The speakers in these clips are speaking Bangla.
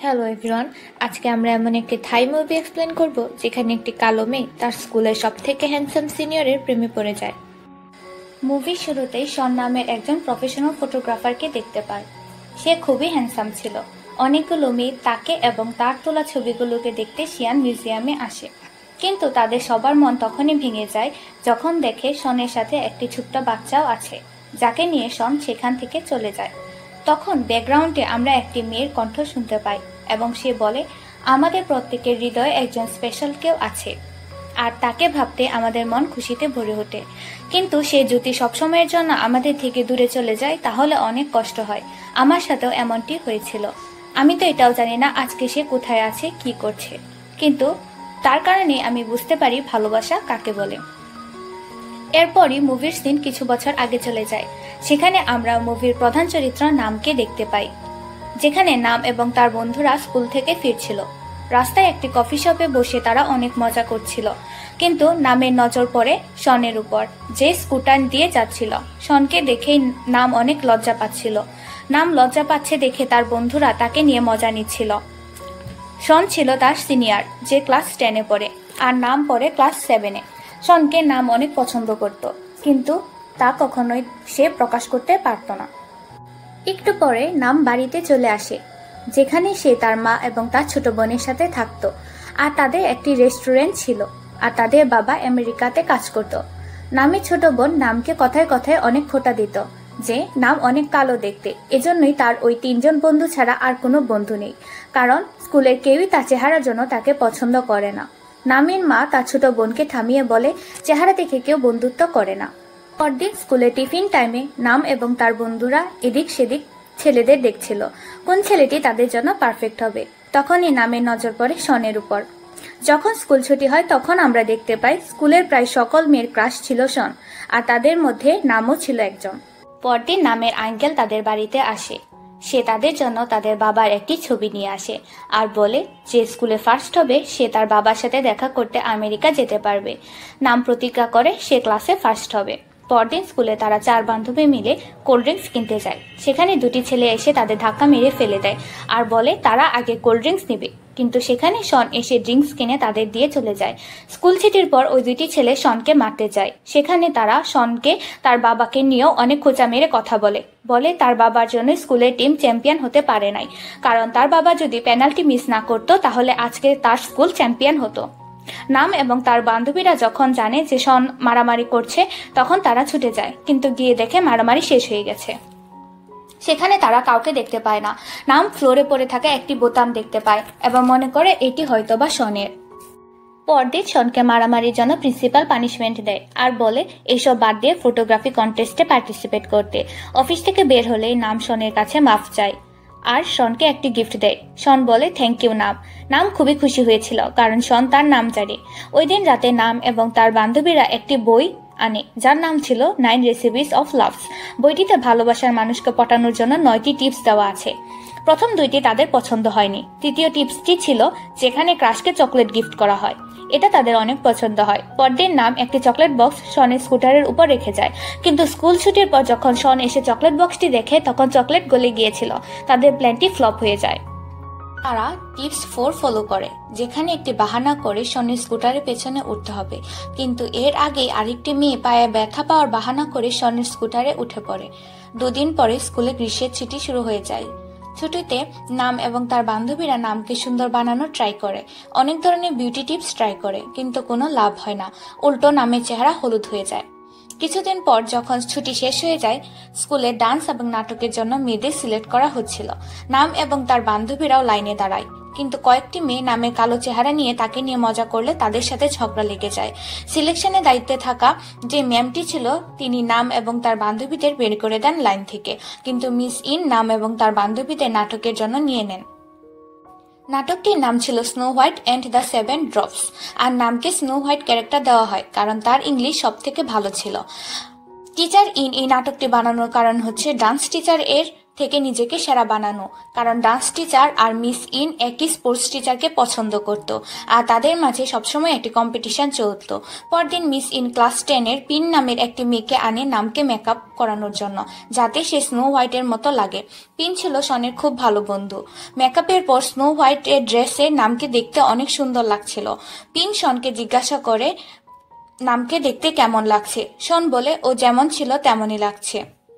হ্যালো এভরিওয়ান, আজকে আমরা এমন একটি থাই মুভি এক্সপ্লেন করব যেখানে একটি কালো মেয়ে তার স্কুলের সবথেকে হ্যান্ডসাম সিনিয়রের প্রেমে পড়ে যায়। মুভির শুরুতেই শন নামের একজন প্রফেশনাল ফটোগ্রাফারকে দেখতে পায়। সে খুবই হ্যান্ডসাম ছিল। অনেকগুলো মেয়ে তাকে এবং তার তোলা ছবিগুলোকে দেখতে শিয়ান মিউজিয়ামে আসে, কিন্তু তাদের সবার মন তখনই ভেঙে যায় যখন দেখে শনের সাথে একটি ছোট্ট বাচ্চাও আছে, যাকে নিয়ে শন সেখান থেকে চলে যায়। তখন ব্যাকগ্রাউন্ডে আমরা একটি মেয়ের কণ্ঠ শুনতে পাই এবং সে বলে, আমাদের প্রত্যেকের হৃদয়ে একজন স্পেশাল কেউ আছে, আর তাকে ভাবতে আমাদের মন খুশিতে ভরে ওঠে। কিন্তু সে যদি সবসময়ের জন্য আমাদের থেকে দূরে চলে যায় তাহলে অনেক কষ্ট হয়। আমার সাথেও এমনটি হয়েছিল। আমি তো এটাও জানি না আজকে সে কোথায় আছে, কি করছে, কিন্তু তার কারণে আমি বুঝতে পারি ভালোবাসা কাকে বলে। এরপরই মুভির সিন কিছু বছর আগে চলে যায়। সেখানে আমরা মুভির প্রধান চরিত্র নামকে দেখতে পাই, যেখানে নাম এবং তার বন্ধুরা স্কুল থেকে ফিরছিল। রাস্তায় একটি কফি শপে বসে তারা অনেক মজা করছিল, কিন্তু নামের নজর পড়ে শনের উপর, যে স্কুটার দিয়ে যাচ্ছিল। শনকে দেখেই নাম অনেক লজ্জা পাচ্ছিল। নাম লজ্জা পাচ্ছে দেখে তার বন্ধুরা তাকে নিয়ে মজা নিচ্ছিল। শন ছিল তার সিনিয়র, যে ক্লাস 10-এ পড়ে, আর নাম পড়ে ক্লাস 7-এ। শনকে নাম অনেক পছন্দ করত, কিন্তু তা কখনোই সে প্রকাশ করতে পারত না। একটু পরে নাম বাড়িতে চলে আসে, যেখানে সে তার মা এবং তার ছোট বোনের সাথে থাকতো। আর তাদের একটি রেস্টুরেন্ট ছিল, আর তাদের বাবা আমেরিকাতে কাজ করত। নামের ছোট বোন নামকে কথায় কথায় অনেক খোঁটা দিত যে নাম অনেক কালো দেখতে। এজন্যই তার ওই 3জন বন্ধু ছাড়া আর কোনো বন্ধু নেই, কারণ স্কুলের কেউই তার চেহারার জন্য তাকে পছন্দ করে না। নামের মা তার ছোট বোনকে থামিয়ে বলে, চেহারা দেখে কেউ বন্ধুত্ব করে না। পরদিন স্কুলে টিফিন টাইমে নাম এবং তার বন্ধুরা এদিক সেদিক ছেলেদের দেখছিল, কোন ছেলেটি তাদের জন্য পারফেক্ট হবে। তখনই নামের নজর পড়ে শনের উপর। যখন স্কুল ছুটি হয় তখন আমরা দেখতে পাই স্কুলের প্রায় সকল মেয়ের ক্রাশ ছিল শন, আর তাদের মধ্যে নামও ছিল একজন। পরদিন নামের আঙ্কেল তাদের বাড়িতে আসে। সে তাদের জন্য তাদের বাবার একটি ছবি নিয়ে আসে আর বলে যে স্কুলে ফার্স্ট হবে সে তার বাবার সাথে দেখা করতে আমেরিকা যেতে পারবে। নাম প্রতিজ্ঞা করে সে ক্লাসে ফার্স্ট হবে। পরদিন স্কুলে তারা 4 বান্ধবী মিলে কোল্ড ড্রিঙ্কস কিনতে যায়। সেখানে 2টি ছেলে এসে তাদের ধাক্কা মেরে ফেলে দেয় আর বলে তারা আগে কোল্ড ড্রিঙ্কস নেবে, কিন্তু সেখানে শন এসে ড্রিঙ্কস কিনে তাদের দিয়ে চলে যায়। স্কুল ছুটির পর ওই 2টি ছেলে শনকে মারতে যায়। সেখানে তারা শনকে তার বাবাকে নিয়েও অনেক খোঁচা মেরে কথা বলে তার বাবার জন্য স্কুলের টিম চ্যাম্পিয়ন হতে পারে নাই, কারণ তার বাবা যদি পেনাল্টি মিস না করতো তাহলে আজকে তার স্কুল চ্যাম্পিয়ন হতো। নাম এবং তার বান্ধবীরা যখন জানে যে শন মারামারি করছে তখন তারা ছুটে যায়, কিন্তু গিয়ে দেখে মারামারি শেষ হয়ে গেছে। সেখানে তারা কাউকে দেখতে পায় না। নাম ফ্লোরে পড়ে থাকা একটি বোতাম দেখতে পায় এবং মনে করে এটি হয়তোবা শনের। পরদিন শনকে মারামারির জন্য প্রিন্সিপাল পানিশমেন্ট দেয় আর বলে এইসব বাদ দিয়ে ফটোগ্রাফি কন্টেস্টে পার্টিসিপেট করতে। অফিস থেকে বের হলেই নাম শনের কাছে মাফ চায় আর শনকে একটি গিফট দেয়। শন বলে থ্যাংক ইউ নাম। নাম খুবই খুশি হয়েছিল, কারণ শন তার নাম জানে। ওই দিন রাতে নাম এবং তার বান্ধবীরা একটি বই আনে যার নাম ছিল 9 রেসিপিস অফ লাভস। বইটিতে ভালোবাসার মানুষকে পটানোর জন্য 9টি টিপস দেওয়া আছে। প্রথম 2টি তাদের পছন্দ হয়নি। তৃতীয় টিপসটি ছিল যেখানে ক্রাশকে চকলেট গিফট করা হয়। এটা তাদের অনেক পছন্দ হয়। পরদিন নাম একটি চকলেট বক্স শনের স্কুটারের উপর রেখে যায়, কিন্তু স্কুল ছুটির পর যখন শন এসে চকলেট বক্সটি দেখে তখন চকলেট গলে গিয়েছিল। তাদের প্ল্যানটি ফ্লপ হয়ে যায়। তারা টিপস 4 ফলো করে, যেখানে একটি বাহানা করে শনের স্কুটারের পেছনে উঠতে হবে, কিন্তু এর আগেই আরেকটি মেয়ে পায়ে ব্যথা পাওয়ার বাহানা করে শনের স্কুটারে উঠে পড়ে। 2 দিন পরে স্কুলে গ্রীষ্মের ছুটি শুরু হয়ে যায়। ছুটিতে নাম এবং তার বান্ধবীরা নামকে সুন্দর বানানোর ট্রাই করে। অনেক ধরনের বিউটি টিপস ট্রাই করে, কিন্তু কোনো লাভ হয় না। উল্টো নামের চেহারা হলুদ হয়ে যায়। কিছুদিন পর যখন ছুটি শেষ হয়ে যায়, স্কুলে ডান্স এবং নাটকের জন্য মেয়েদের সিলেক্ট করা হচ্ছিল। নাম এবং তার বান্ধবীরাও লাইনে দাঁড়ায়, কিন্তু কয়েকটি মেয়ে নামের কালো চেহারা নিয়ে তাকে নিয়ে মজা করলে তাদের সাথে ঝগড়া লেগে যায়। সিলেকশনের দায়িত্বে থাকা যে ম্যামটি ছিল তিনি নাম এবং তার বান্ধবীদের বের করে দেন লাইন থেকে, কিন্তু মিস ইন নাম এবং তার বান্ধবীদের নাটকের জন্য নিয়ে নেন। নাটকটির নাম ছিল snow white and the 7 drops, আর নামকে স্নো হোয়াইট ক্যারেক্টার দেওয়া হয় কারণ তার ইংলিশ সব থেকে ভালো ছিল। টিচার ইন এই নাটকটি বানানোর কারণ হচ্ছে ডান্স টিচার এর থেকে নিজেকে সেরা বানানো, কারণ ডান্স টিচার আর মিস ইন একই স্পোর্টস টিচারকে পছন্দ করত, আর তাদের মাঝে সবসময় একটি কম্পিটিশন চলত। পরদিন মিস ইন ক্লাস 10-এর পিন নামের একটি মেয়েকে আনে নামকে মেকআপ করানোর জন্য, যাতে সে স্নো হোয়াইটের মতো লাগে। পিন ছিল শনের খুব ভালো বন্ধু। মেকআপের পর স্নো হোয়াইটের ড্রেসে নামকে দেখতে অনেক সুন্দর লাগছিল। পিন শনকে জিজ্ঞাসা করে নামকে দেখতে কেমন লাগছে। শন বলে ও যেমন ছিল তেমনই লাগছে।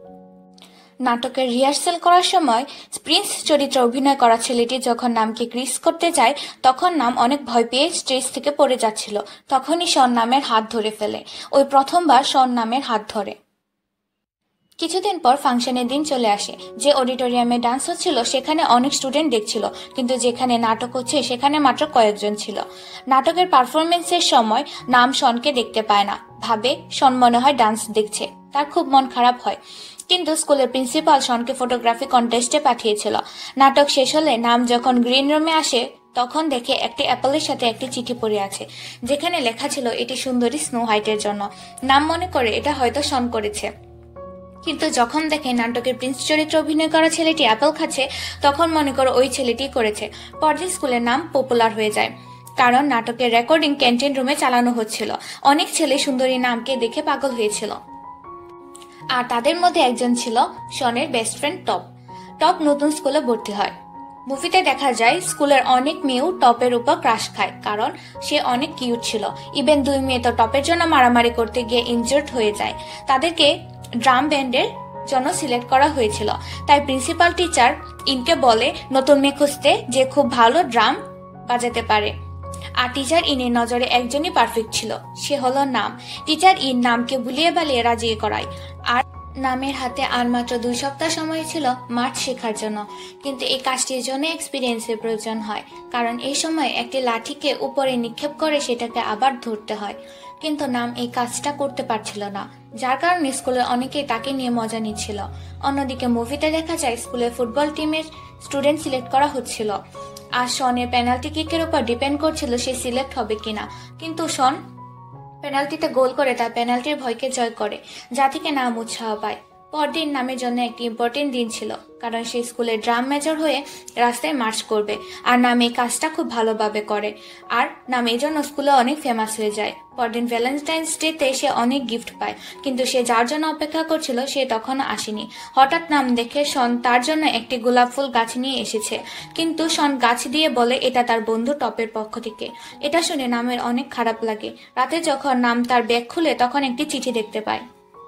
নাটকের রিহার্সেল করার সময় প্রিন্স চরিত্রে অভিনয় করা ছেলেটি যখন নামকে কিস করতে যায়, তখন নাম অনেক ভয় পেয়ে স্টেজ থেকে পড়ে যাচ্ছিল। তখনই শন নামের হাত ধরে ফেলে। ওই প্রথমবার শন নামের হাত ধরে। কিছুদিন পর ফাংশনের দিন চলে আসে। যে অডিটোরিয়ামে ডান্স হচ্ছিল সেখানে অনেক স্টুডেন্ট দেখছিল, কিন্তু যেখানে নাটক হচ্ছে সেখানে মাত্র কয়েকজন ছিল। নাটকের পারফরমেন্সের সময় নাম শনকে দেখতে পায় না, ভাবে শন মনে হয় ডান্স দেখছে। তার খুব মন খারাপ হয়। কিন্তু স্কুলের প্রিন্সিপাল শনকে ফটোগ্রাফি কন্টেস্টে পাঠিয়েছিল। নাটক শেষ হলে নাম যখন গ্রিন রুমে আসে, তখন দেখে একটি অ্যাপেলের সাথে একটি চিঠি পড়ে আছে, যেখানে লেখা ছিল এটি সুন্দরী স্নো হোয়াইটের জন্য। নাম মনে করে এটা হয়তো শন করেছে, কিন্তু যখন দেখে নাটকের প্রিন্স চরিত্রে অভিনয় করা ছেলেটি অ্যাপেল খাচ্ছে, তখন মনে করে ওই ছেলেটি করেছে। পরদিন স্কুলের নাম পপুলার হয়ে যায়, কারণ নাটকের রেকর্ডিং ক্যান্টিন রুমে চালানো হচ্ছিল। অনেক ছেলে সুন্দরী নামকে দেখে পাগল হয়েছিল, আর তাদের মধ্যে একজন ছিল শনের বেস্ট ফ্রেন্ড টপ। টপ নতুন স্কুলে ভর্তি হয়। মুভিতে দেখা যায় স্কুলের অনেক মেয়েও টপের উপর ক্রাশ খায়, কারণ সে অনেক কিউট ছিল। ইভেন 2 মেয়ে তো টপের জন্য মারামারি করতে গিয়ে ইনজার্ড হয়ে যায়। তাদেরকে ড্রাম ব্যান্ডের জন্য সিলেক্ট করা হয়েছিল। তাই প্রিন্সিপাল টিচার ইনকে বলে নতুন মেয়ে খুঁজতে, যে খুব ভালো ড্রাম বাজাতে পারে। আর টিচার ইনের নজরে একজনই পারফেক্ট ছিল, সে হলো নাম। টিচার ইন নামকে ভুলিয়ে বালিয়ে রাজি করায়। আর নামের হাতে আর মাত্র 2 সপ্তাহ সময় ছিল মার্চ শেখার জন্য, কিন্তু এই কাজটির জন্য এক্সপিরিয়েন্সের প্রয়োজন হয়, কারণ এই সময় একটি লাঠিকে উপরে নিক্ষেপ করে সেটাকে আবার ধরতে হয়। কিন্তু নাম এই কাজটা করতে পারছিল না, যার কারণে স্কুলের অনেকেই তাকে নিয়ে মজা নিচ্ছিল। অন্যদিকে মুভিতে দেখা যায় স্কুলের ফুটবল টিমের স্টুডেন্ট সিলেক্ট করা হচ্ছিল, আর শনের পেনাল্টি কিকের উপর ডিপেন্ড করছিল সে সিলেক্ট হবে কিনা। কিন্তু শন পেনাল্টিতে গোল করে তার পেনাল্টির ভয়কে জয় করে, যা থেকে নাম উৎসাহ পায়। পরদিন নামের জন্য একটি ইম্পর্টেন্ট দিন ছিল, কারণ সে স্কুলের ড্রাম মেজর হয়ে রাস্তায় মার্চ করবে, আর নাম এই কাজটা খুব ভালোভাবে করে, আর নাম এই জন্য স্কুলে অনেক ফেমাস হয়ে যায়। পরদিন ভ্যালেন্টাইন্স ডেতে সে অনেক গিফট পায়, কিন্তু সে যার জন্য অপেক্ষা করছিল সে তখনও আসেনি। হঠাৎ নাম দেখে শন তার জন্য একটি গোলাপ ফুল গাছ নিয়ে এসেছে, কিন্তু শন গাছ দিয়ে বলে এটা তার বন্ধু টপের পক্ষ থেকে। এটা শুনে নামের অনেক খারাপ লাগে। রাতে যখন নাম তার ব্যাগ খুলে, তখন একটি চিঠি দেখতে পায়,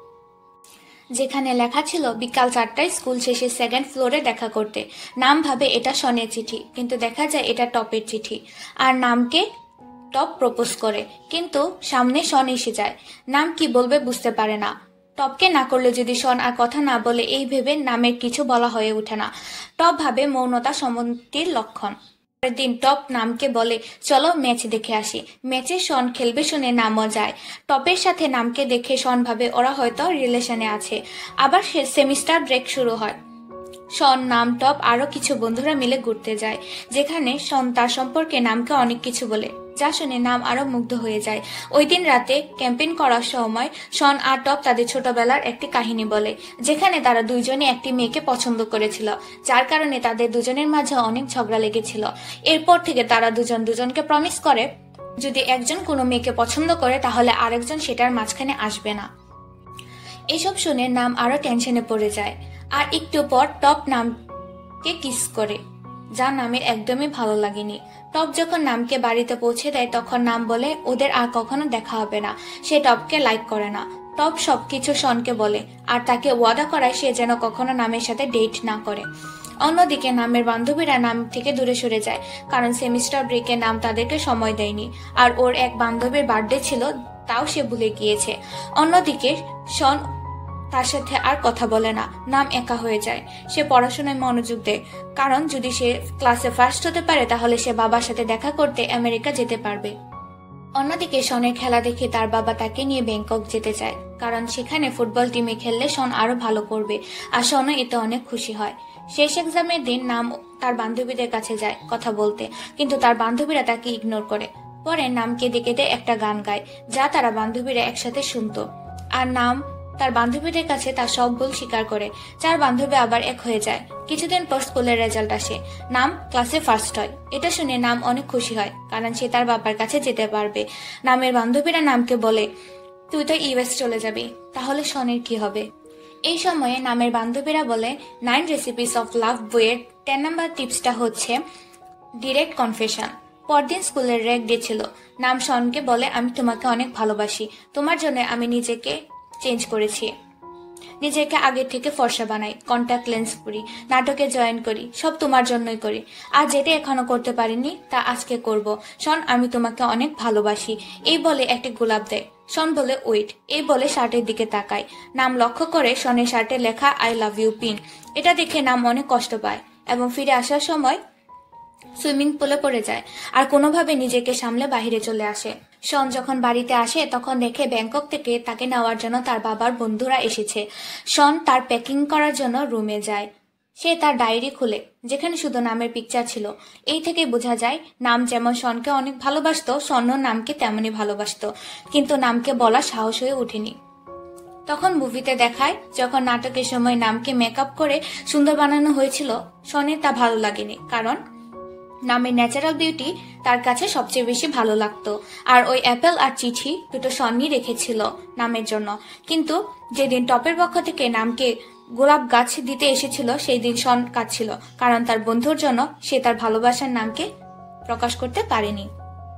যেখানে লেখা ছিল বিকাল 4টায় স্কুল শেষে 2nd ফ্লোরে দেখা করতে। নাম ভাবে এটা শনের চিঠি, কিন্তু দেখা যায় এটা টপের চিঠি, আর নামকে টপ প্রপোজ করে, কিন্তু সামনে শন এসে যায়। নাম কি বলবে বুঝতে পারে না। টপকে না করলে যদি শন আর কথা না বলে, এই ভেবে নামের কিছু বলা হয়ে ওঠে না। টপ ভাবে মৌনতা সম্মতির লক্ষণ। পরের দিন টপ নামকে বলে চলো ম্যাচ দেখে আসি। ম্যাচে শন খেলবে শুনে নামও যায়। টপের সাথে নামকে দেখে শন ভাবে ওরা হয়তো রিলেশনে আছে। আবার সেমিস্টার ব্রেক শুরু হয়। শন, নাম, টপ আরো কিছু বন্ধুরা মিলে ঘুরতে যায়, যেখানে শন তার সম্পর্কে নামকে অনেক কিছু বলে, যা শুনে নাম আরো মুগ্ধ হয়ে যায়। ওই দিন রাতে ক্যাম্পেইন করার সময় শন আর টপ তাদের ছোটবেলার একটি কাহিনী বলে, যেখানে তারা দুইজনে একটি মেয়েকে পছন্দ করেছিল, যার কারণে তাদের দুজনের মাঝে অনেক ঝগড়া লেগেছিল। এরপর থেকে তারা দুজন দুজনকে প্রমিস করে যদি একজন কোনো মেয়েকে পছন্দ করে তাহলে আরেকজন সেটার মাঝখানে আসবে না। এসব শুনে নাম আরো টেনশনে পড়ে যায়। আর একটু পর টপ নামকে কিস করে, যা নামের একদমই ভালো লাগেনি। টপ যখন নামকে বাড়িতে পৌঁছে দেয়, তখন নাম বলে ওদের আর কখনো দেখা হবে না। সে টপকে লাইক করে না। টপ সবকিছু শনকে বলে, আর তাকে ওয়াদা করায় সে যেন কখনো নামের সাথে ডেট না করে। অন্যদিকে নামের বান্ধবীরা নাম থেকে দূরে সরে যায়, কারণ সেমিস্টার ব্রেকে নাম তাদেরকে সময় দেয়নি, আর ওর এক বান্ধবীর বার্থডে ছিল, তাও সে ভুলে গিয়েছে। অন্যদিকে শন তার সাথে আর কথা বলে না। নাম একা হয়ে যায়। সে পড়াশোনায় মনোযোগ দেয়, কারণ যদি সে ক্লাসে ফার্স্ট হতে পারে তাহলে সে বাবার সাথে দেখা করতে আমেরিকা যেতে পারবে। অন্যদিকে শনের খেলা দেখে তার বাবা তাকে নিয়ে ব্যাংকক যেতে চায়, কারণ সেখানে ফুটবল টিমে খেললে শন আরো ভালো করবে, আর শনও এতে অনেক খুশি হয়। শেষ এক্সামের দিন নাম তার বান্ধবীদের কাছে যায় কথা বলতে, কিন্তু তার বান্ধবীরা তাকে ইগনোর করে। পরে নাম কেঁদে কেঁদে একটা গান গায়, যা তারা বান্ধবীরা একসাথে শুনতো। আর নাম তার বান্ধবীদের কাছে তার সব ভুল স্বীকার করে। 4 বান্ধবী আবার এক হয়ে যায়। কিছুদিন পর স্কুলের রেজাল্ট আসে। নাম ক্লাসে ফার্স্ট হয়। এটা শুনে নাম অনেক খুশি হয়, কারণ সে তার বাবার কাছে যেতে পারবে। নামের বান্ধবীরা নামকে বলে, তুই তো ইউএস চলে যাবি, তাহলে শনের কি হবে? এই সময়ে নামের বান্ধবীরা বলে, 9 রেসিপিস অফ লাভ বইয়ের 10 নাম্বার টিপসটা হচ্ছে ডিরেক্ট কনফেশন। পরদিন স্কুলের র্যাক ডে ছিল। নাম শনকে বলে, আমি তোমাকে অনেক ভালোবাসি, তোমার জন্য আমি নিজেকে চেঞ্জ করেছি, নিজেকে আগের থেকে ফর্সা বানাই, কন্ট্যাক্ট লেন্স পরি, নাটকে জয়েন করি, সব তোমার জন্যই করি। আর যেটা এখনো করতে পারিনি তা আজকে করব। শন, আমি তোমাকে অনেক ভালোবাসি। এই বলে একটি গোলাপ দেয়। শন বলে ওয়েট। এই বলে শার্টের দিকে তাকায়। নাম লক্ষ্য করে শনের শার্টে লেখা আই লাভ ইউ পিন। এটা দেখে নাম অনেক কষ্ট পায় এবং ফিরে আসার সময় সুইমিং পুলে পড়ে যায় আর কোনোভাবে নিজেকে সামলে বাহিরে চলে আসে। শন যখন বাড়িতে আসে তখন দেখে ব্যাংকক থেকে তাকে নেওয়ার জন্য তার বাবার বন্ধুরা এসেছে। শন তার প্যাকিং করার জন্য রুমে যায়। সে তার ডায়েরি খুলে, যেখানে শুধু নামের পিকচার ছিল। এই থেকে বোঝা যায় নাম যেমন শনকে অনেক ভালোবাসতো, শনও নামকে তেমনই ভালোবাসতো, কিন্তু নামকে বলা সাহস হয়ে ওঠেনি। তখন মুভিতে দেখায় যখন নাটকের সময় নামকে মেকআপ করে সুন্দর বানানো হয়েছিল, শনের তা ভালো লাগেনি, কারণ নামের ন্যাচারাল বিউটি তার কাছে সবচেয়ে বেশি ভালো লাগতো। আর ওই অ্যাপেল আর চিঠি দুটো শনই রেখেছিল নামের জন্য। কিন্তু যেদিন টপের পক্ষ থেকে নামকে গোলাপ গাছ দিতে এসেছিল সেই দিন শন কাঁদছিল, কারণ তার বন্ধুর জন্য সে তার ভালোবাসার নামকে প্রকাশ করতে পারেনি।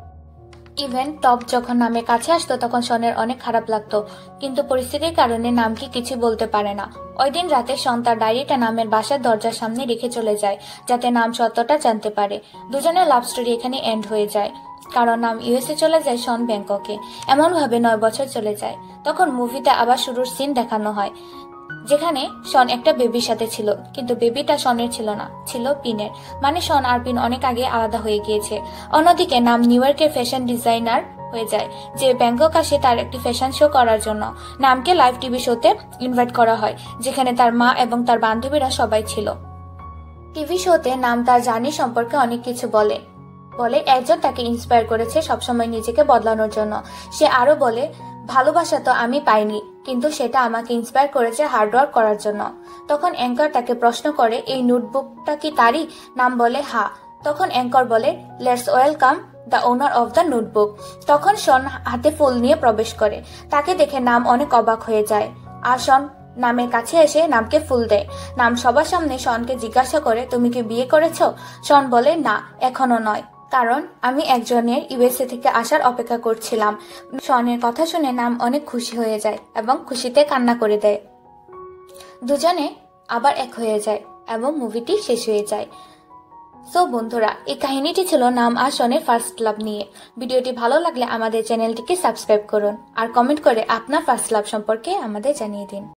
ইভেন টপ যখন নামের কাছে আসতো তখন শনের অনেক খারাপ লাগতো, কিন্তু পরিস্থিতির কারণে নামকে কিছু বলতে পারে না। ওই দিন রাতে শন তার ডায়েরিটা নামের বাসার দরজার সামনে রেখে চলে যায়, যাতে নাম সত্যটা জানতে পারে। দুজনের লাভ স্টোরি এখানে এন্ড হয়ে যায়, কারণ নাম ইউএসএ চলে যায়, শন ব্যাংককে। এমন ভাবে 9 বছর চলে যায়। তখন মুভিতে আবার শুরুর সিন দেখানো হয়, যেখানে শন একটা বেবির সাথে ছিল, কিন্তু বেবিটা শনের ছিল না, ছিল পিনের। মানে শন আর পিন অনেক আগে আলাদা হয়ে গিয়েছে। অন্যদিকে নাম নিউ ইয়র্কের ফ্যাশন ডিজাইনার হয়ে যায়, যে ব্যাংকক আসে তার একটি ফ্যাশন শো করার জন্য। নামকে লাইভ টিভি শোতে ইনভাইট করা হয়, যেখানে তার মা এবং তার বান্ধবীরা সবাই ছিল। টিভি শোতে নাম তার জার্নি সম্পর্কে অনেক কিছু বলে একজন তাকে ইন্সপায়ার করেছে সবসময় নিজেকে বদলানোর জন্য। সে আরো বলে, ভালোবাসা তো আমি পাইনি, কিন্তু সেটা আমাকে ইন্সপায়ার করেছে হার্ডওয়ার্ক করার জন্য। তখন অ্যাঙ্কর তাকে প্রশ্ন করে, এই নোটবুকটা কি তারই? নাম বলে হ্যাঁ। তখন অ্যাঙ্কর বলে, let's welcome the owner of the notebook. তখন শন হাতে ফুল নিয়ে প্রবেশ করে। তাকে দেখে নাম অনেক অবাক হয়ে যায়, আর শন নামের কাছে এসে নামকে ফুল দেয়। নাম সবার সামনে শনকে জিজ্ঞাসা করে, তুমি কি বিয়ে করেছ? শন বলে, না, এখনো নয়, কারণ আমি একজনের ইউএসএ থেকে আসার অপেক্ষা করছিলাম। শনের কথা শুনে নাম অনেক খুশি হয়ে যায় এবং খুশিতে কান্না করে দেয়। দুজনে আবার এক হয়ে যায় এবং মুভিটি শেষ হয়ে যায়। সো বন্ধুরা, এই কাহিনীটি ছিল নাম আর শনের ফার্স্ট লাভ নিয়ে। ভিডিওটি ভালো লাগলে আমাদের চ্যানেলটিকে সাবস্ক্রাইব করুন আর কমেন্ট করে আপনার ফার্স্ট লাভ সম্পর্কে আমাদের জানিয়ে দিন।